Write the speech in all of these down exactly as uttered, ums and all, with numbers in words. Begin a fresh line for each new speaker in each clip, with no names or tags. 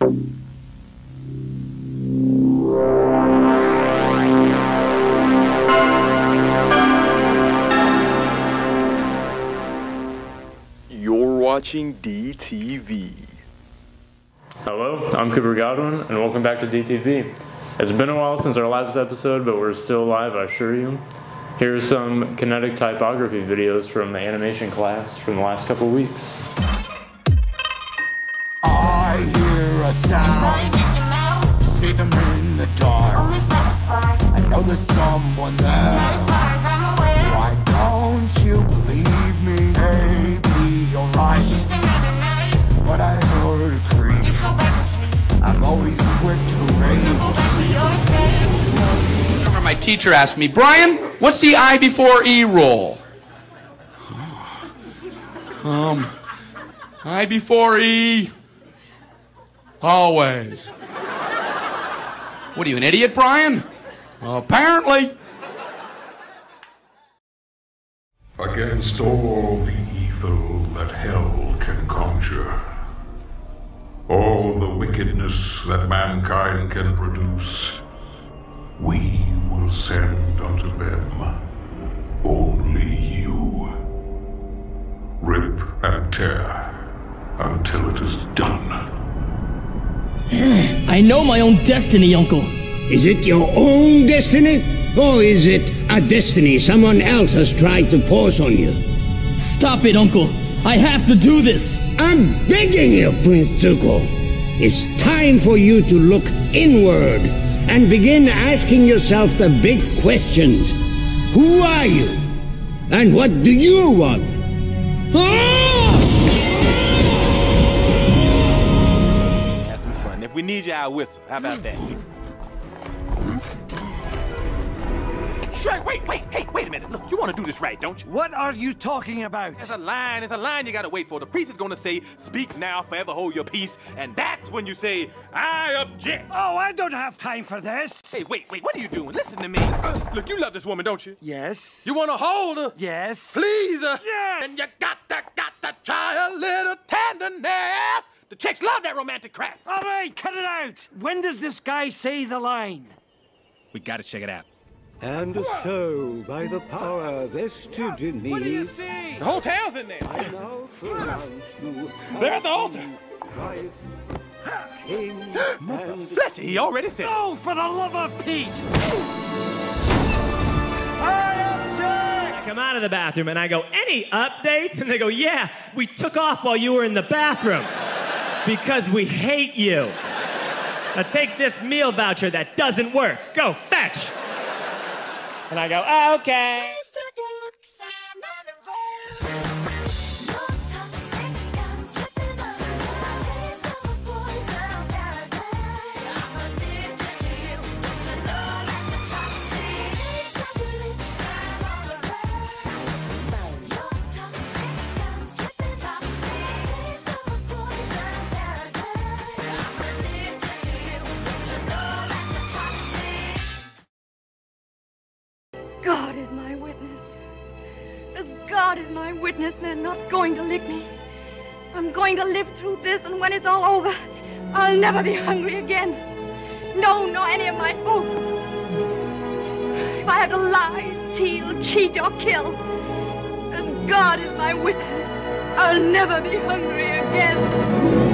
You're watching D T V.
Hello, I'm Cooper Godwin, and welcome back to D T V. It's been a while since our last episode, but we're still alive, I assure you. Here's some kinetic typography videos from the animation class from the last couple weeks.
I hear a sound, see them in the dark. I know there's someone there. Why don't you believe me? Maybe you're right, but I heard a creak. I'm always quick to rage.
Remember my teacher asked me, Brian, what's the I before E rule? Um, I before E, always. What are you, an idiot, Brian? Well, apparently.
Against all the evil that hell can conjure, all the wickedness that mankind can produce, we will send unto them only you. Rip and tear until it is done.
I know my own destiny, Uncle.
Is it your own destiny? Or is it a destiny someone else has tried to force on you?
Stop it, Uncle. I have to do this.
I'm begging you, Prince Zuko. It's time for you to look inward and begin asking yourself the big questions. Who are you? And what do you want?
Ah!
Have some fun. If we need you, I'll whistle. How about that? Shrek, wait, wait, hey, wait a minute. Look, you want to do this right, don't you?
What are you talking about?
It's a line, it's a line you gotta wait for. The priest is gonna say, speak now, forever hold your peace. And that's when you say, I object.
Oh, I don't have time for this.
Hey, wait, wait, what are you doing? Listen to me. Uh, look, you love this woman, don't you?
Yes.
You wanna hold her?
Yes.
Please her?
Yes.
And you got to, got to try a little tenderness. The chicks love that romantic crap.
All right, cut it out. When does this guy say the line?
We gotta check it out.
And so, by the power vested in me,
what do you see? The whole town's in there.
I now pronounce you.
They're at the altar.
Wife, king, and
Fletcher, he already said.
Oh, for the love of Pete!
I come out of the bathroom and I go, any updates? And they go, yeah, we took off while you were in the bathroom because we hate you. Now take this meal voucher that doesn't work. Go fetch. And I go, oh, okay.
God is my witness. As God is my witness, they're not going to lick me. I'm going to live through this, and when it's all over, I'll never be hungry again. No, nor any of my folk. If I have to lie, steal, cheat, or kill, as God is my witness, I'll never be hungry again.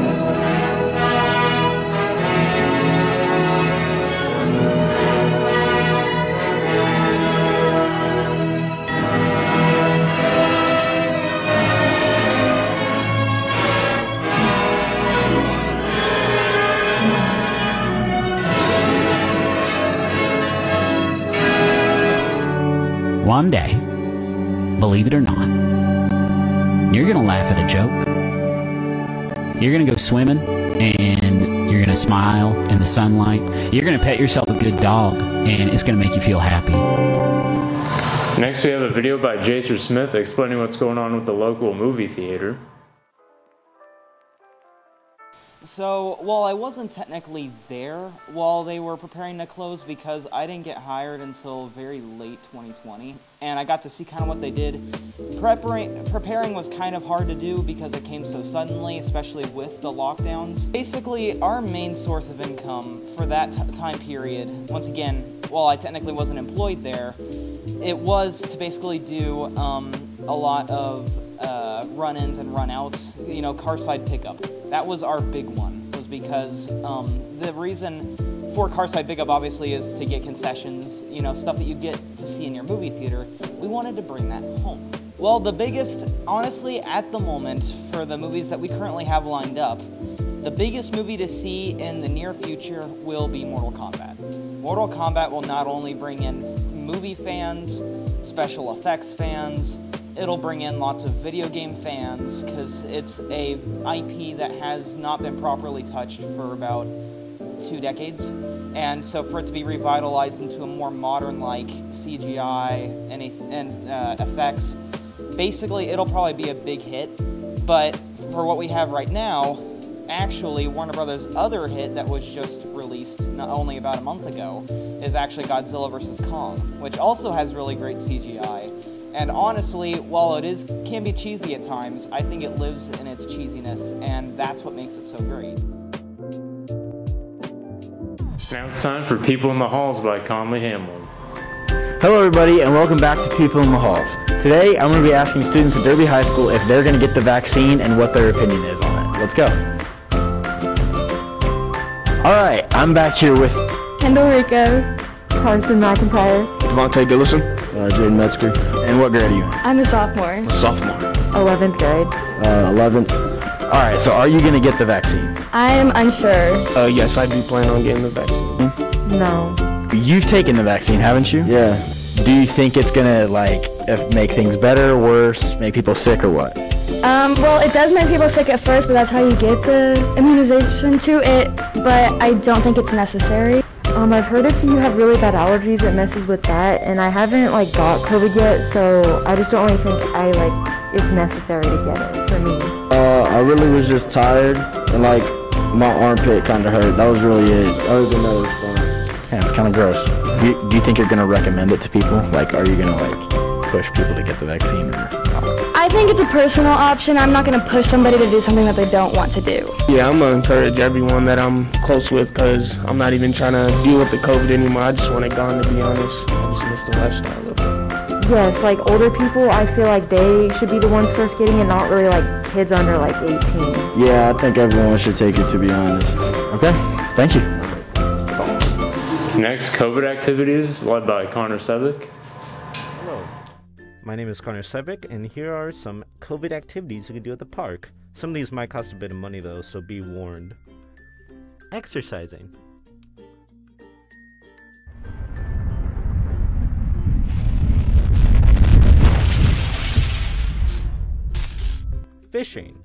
One day, believe it or not, you're gonna laugh at a joke. You're gonna go swimming and you're gonna smile in the sunlight. You're gonna pet yourself a good dog and it's gonna make you feel happy.
Next we have a video by Jason Smith explaining what's going on with the local movie theater.
So, while I wasn't technically there while they were preparing to close because I didn't get hired until very late twenty twenty, and I got to see kind of what they did. Preparing, preparing was kind of hard to do because it came so suddenly, especially with the lockdowns. Basically, our main source of income for that t time period, once again, while I technically wasn't employed there, it was to basically do um, a lot of uh, run-ins and run-outs, you know, car-side pickup. That was our big one, was because um, the reason for car-side pickup obviously is to get concessions, you know, stuff that you get to see in your movie theater. We wanted to bring that home. Well, the biggest, honestly, at the moment, for the movies that we currently have lined up, the biggest movie to see in the near future will be Mortal Kombat. Mortal Kombat will not only bring in movie fans, special effects fans, it'll bring in lots of video game fans, because it's a I P that has not been properly touched for about two decades. And so for it to be revitalized into a more modern, like, C G I and, and uh, effects, basically it'll probably be a big hit. But for what we have right now, actually Warner Brothers' other hit that was just released not only about a month ago is actually Godzilla versus Kong, which also has really great C G I. And honestly, while it is can be cheesy at times, I think it lives in its cheesiness, and that's what makes it so great.
Now it's time for People in the Halls by Conley Hamlin.
Hello everybody, and welcome back to People in the Halls. Today I'm going to be asking students at Derby High School if they're going to get the vaccine and what their opinion is on it. Let's go. Alright, I'm back here with
Kendall Rico, Carson McIntyre,
Devontae Dillison, uh, Jaden Metzger. And what grade are you in?
I'm a sophomore.
A sophomore.
eleventh grade.
Uh, eleventh. Alright, so are you going to get the vaccine?
I am unsure.
Uh, yes, I do plan on getting the vaccine.
No.
You've taken the vaccine, haven't you? Yeah. Do you think it's going to, like, make things better, worse, make people sick, or what?
Um, well, it does make people sick at first, but that's how you get the immunization to it, but I don't think it's necessary.
Um, I've heard if you have really bad allergies, it messes with that, and I haven't, like, got COVID yet, so I just don't really think I, like, it's necessary to get it for me.
Uh, I really was just tired, and, like, my armpit kind of hurt. That was really it. Other than that, it was fine.
Yeah, it's kind of gross. Do you, do you think you're going to recommend it to people? Like, are you going to, like, push people to get the vaccine or not?
I think it's a personal option. I'm not going to push somebody to do something that they don't want to do.
Yeah, I'm going to encourage everyone that I'm close with, because I'm not even trying to deal with the COVID anymore. I just want it gone, to be honest. I just miss the lifestyle of it.
Yes, like older people, I feel like they should be the ones first getting it, not really like kids under like eighteen.
Yeah, I think everyone should take it, to be honest.
Okay, thank you.
Next, COVID activities led by Connor Sevick.
Hello, my name is Connor Sevick, and here are some COVID activities you can do at the park. Some of these might cost a bit of money though, so be warned. Exercising. Fishing.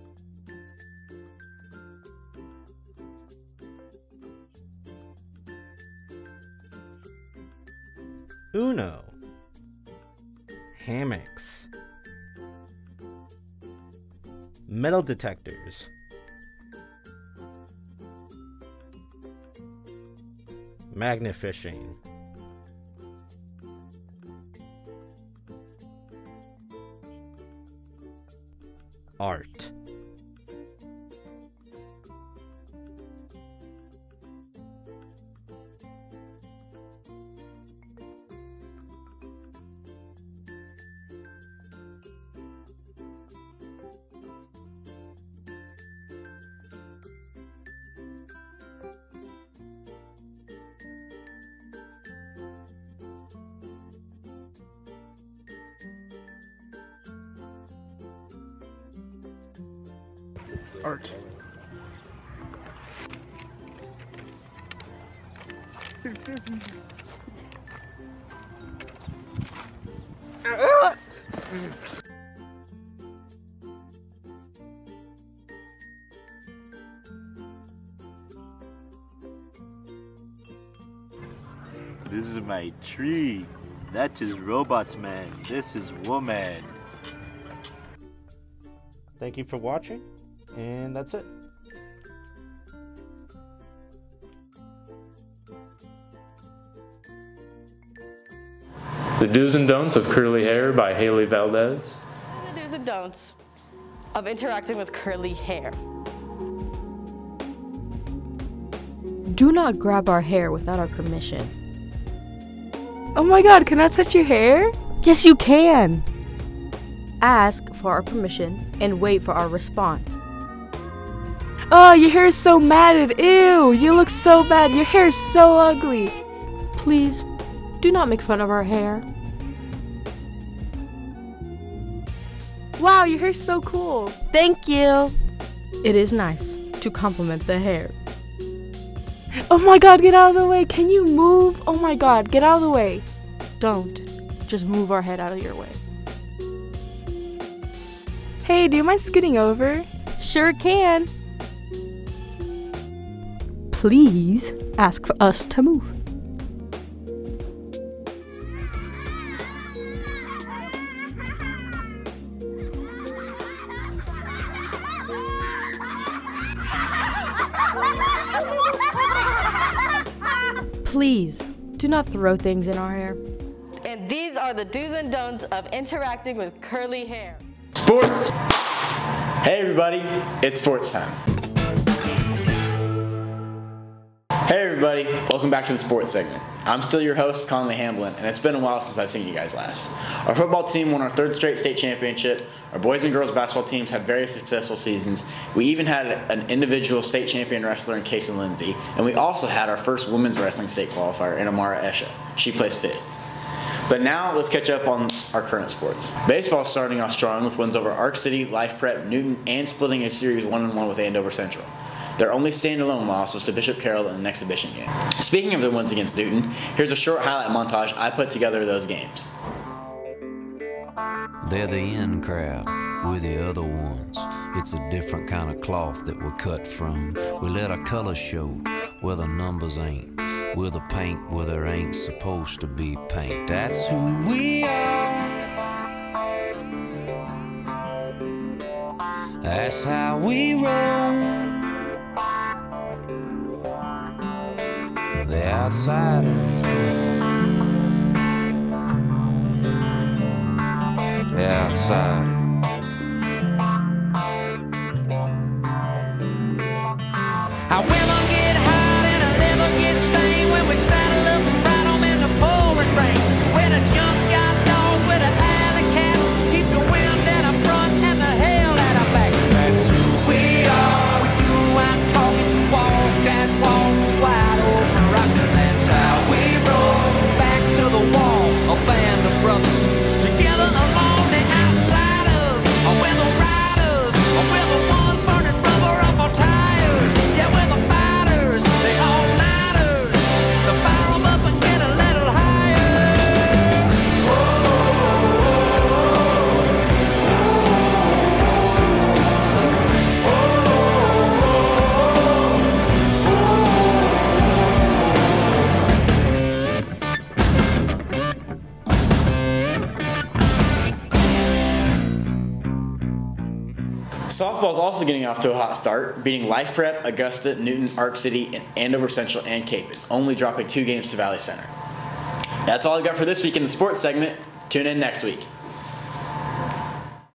Uno. Hammocks. Metal detectors. Magnet fishing. Art.
Art.
This is my tree. That is robot man. This is woman.
Thank you for watching, and that's it.
The Do's and Don'ts of Curly Hair by Haley Valdez.
The do's and don'ts of interacting with curly hair.
Do not grab our hair without our permission. Oh my god, can I touch your hair? Yes, you can! Ask for our permission and wait for our response. Oh, your hair is so matted. Ew, you look so bad. Your hair is so ugly. Please, do not make fun of our hair. Wow, your hair's so cool. Thank you. It is nice to compliment the hair. Oh my god, get out of the way. Can you move? Oh my god, get out of the way. Don't. Just move our head out of your way. Hey, do you mind scooting over? Sure can. Please ask for us to move. Please do not throw things in our hair.
And these are the do's and don'ts of interacting with curly hair.
Sports!
Hey everybody, it's sports time. Hey everybody, welcome back to the sports segment. I'm still your host, Conley Hamblin, and it's been a while since I've seen you guys last. Our football team won our third straight state championship. Our boys and girls basketball teams had very successful seasons. We even had an individual state champion wrestler in Casey Lindsay, and we also had our first women's wrestling state qualifier in Amara Esha. She placed fifth. But now let's catch up on our current sports. Baseball is starting off strong with wins over Arc City, Life Prep, Newton, and splitting a series one and one with Andover Central. Their only standalone loss was to Bishop Carroll in an exhibition game. Speaking of the wins against Newton, here's a short highlight montage I put together of those games.
They're the in crowd, we're the other ones. It's a different kind of cloth that we're cut from. We let our colors show where the numbers ain't. We're the paint where there ain't supposed to be paint. That's who we are. That's how we roll. The outsiders, the outsiders.
Our women get hot and our liver gets stained when we saddle up and ride 'em in the pouring rain. We're the junkyard dogs with the alley cats, keep the wind at our front and the hell at our back. That's who we are. We do our talking, walk that walk wide open rockin'. That's how we roll. Back to the wall, a band of brothers together along the outsiders. We're the riders, we're the ones burning rubber off our tires. Yeah, we're the fighters, the all-nighters, to fire 'em up and get a little higher.
Softball's also getting off to a hot start, beating Life Prep, Augusta, Newton, Arc City, and Andover Central and Capon, only dropping two games to Valley Center. That's all I got for this week in the sports segment. Tune in next week.